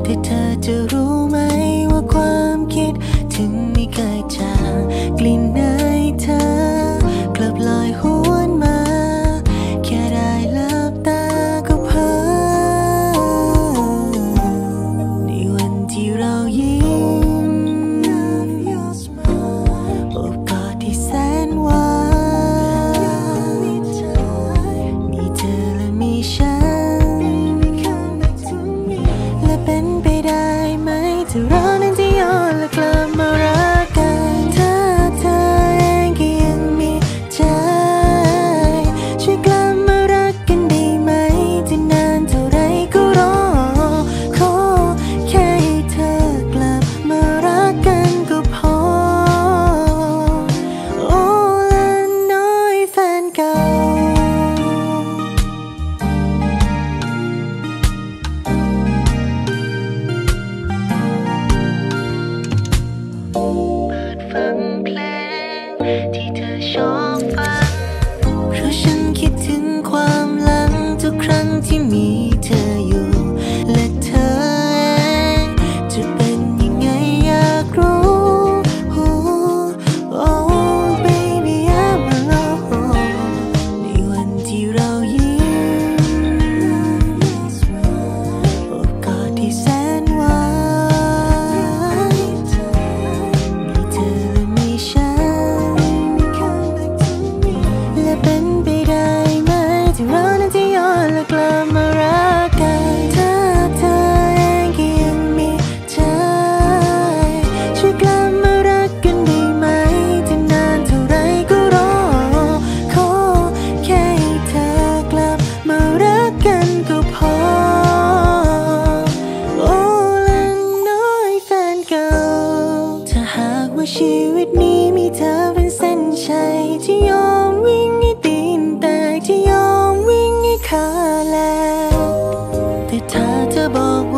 แต่เธอจะรู้ไหมว่าความคิดถึงไม่เคยจางกลิ่นในเธอกลับลอยหวนมาแค่ได้ลับตาก็เพ้อในวันที่เรายิ้มโอบกอดที่แสนหวานมีเธอและมีฉันและเป็นไปได้ไหมถ้าเรานั้นจะย้อนและกลับมารักกันถ้าเธอเองก็ยังมีใจช่วยกลับมารักกันได้ไหมจะนานเท่าไรก็รอขอแค่ให้เธอกลับมารักกันก็พอโอ้และน้อยแฟนเก่าฟังเพลงที่เธอชอบฟังเพราะฉันคิดถึงความหลังทุกครั้งที่มีเธออยู่และเธอเองจะเป็นยังไงอยากรู้ Oh baby I'm alone ในวันที่เรายิ้มโอบกอดที่แสนหวานมีเธอและมีฉันและเป็นไปได้ไหมที่เรานั้นจะย้อนและกลับมารักกันถ้าเธอเองก็ยังมีใจช่วยกลับมารักกันได้ไหมจะนานเท่าไรก็รอขอแค่ให้เธอกลับมารักกันก็พอโอ้และน้อยแฟนเก่าถ้าหากว่าชีวิตนี้มีเธอเป็นเส้นชัยที่ยอมวิ่งให้ตีนแตกที่ยอมวิ่งให้ขาดแล้วแต่ถ้าเธอบอกว่า